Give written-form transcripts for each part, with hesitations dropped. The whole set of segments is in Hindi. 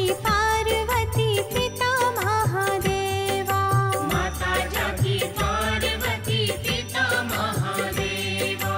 पार्वती पिता महादेवा। माता जाकी पार्वती पिता महादेवा।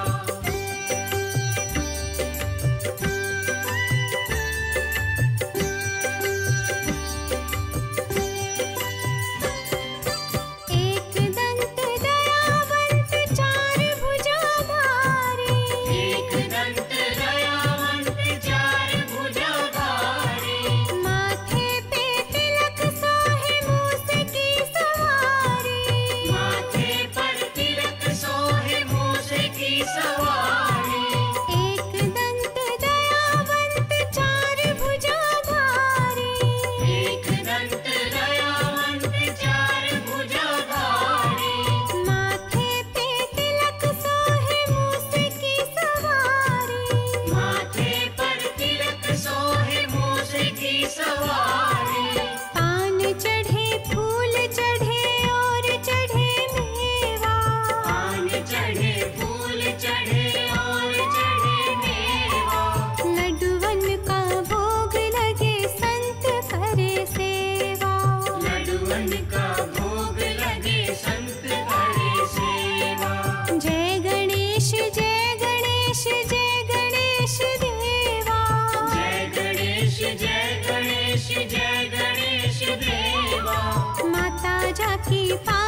एक दंत दयावंत चार भुजाधारी। एक दंत दयावंत चार भुजाधारी। माथे पे तिलक सोहे मूस की सवारी। माथे पर तिलक सोहे मूस की सवारी। एक दंत दयावंत चार भुजाधारी। एक दंत दयावंत चार भुजाधारी। माथे पे तिलक सोहे मूस की सवारी। माथे पर तिलक सोहे मूस की सवारी। पान चढ़े फूल चढ़े और चढ़े मेवा। पान चढ़े फूल चढ़े और चढ़े मेवा। लड्डुवन का भोग लगे संत करे सेवा। लड्डुअन का भोग लगे संत करे सेवा। जय गणेश जय गणेश जय गणेश देवा। जय गणेश जय गणेश जय गणेश देवा। माता जाकी